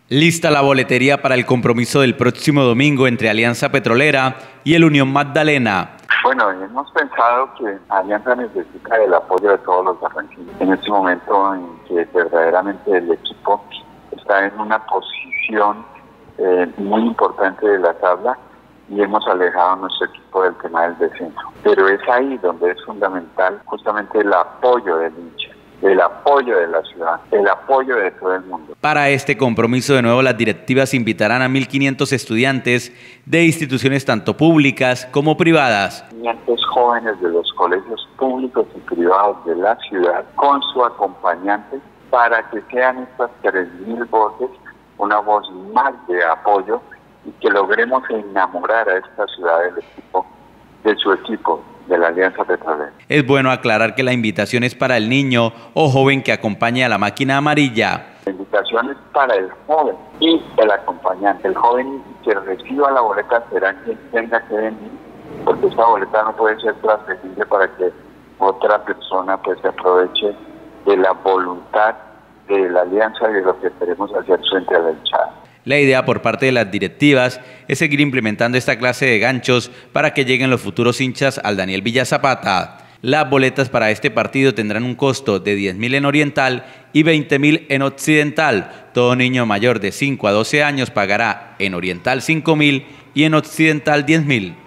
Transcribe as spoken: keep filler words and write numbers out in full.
Lista la boletería para el compromiso del próximo domingo entre Alianza Petrolera y el Unión Magdalena. Bueno, hemos pensado que Alianza necesita el apoyo de todos los barranquilleros. En este momento en que verdaderamente el equipo está en una posición eh, muy importante de la tabla y hemos alejado a nuestro equipo del tema del descenso. Pero es ahí donde es fundamental justamente el apoyo del hincha, el apoyo de la ciudad, el apoyo de todo el mundo. Para este compromiso, de nuevo, las directivas invitarán a mil quinientos estudiantes de instituciones tanto públicas como privadas. quinientos jóvenes de los colegios públicos y privados de la ciudad con su acompañante para que sean estas tres mil voces una voz más de apoyo y que logremos enamorar a esta ciudad del equipo, de su equipo, de la Alianza Petrolera. Es bueno aclarar que la invitación es para el niño o joven que acompañe a la máquina amarilla. La invitación es para el joven y el acompañante. El joven que reciba la boleta será quien tenga que venir, porque esa boleta no puede ser transferible para que otra persona pues se aproveche de la voluntad de la Alianza y de lo que queremos hacer frente a la hinchada. La idea por parte de las directivas es seguir implementando esta clase de ganchos para que lleguen los futuros hinchas al Daniel Villa Zapata. Las boletas para este partido tendrán un costo de diez mil en Oriental y veinte mil en Occidental. Todo niño mayor de cinco a doce años pagará en Oriental cinco mil y en Occidental diez mil.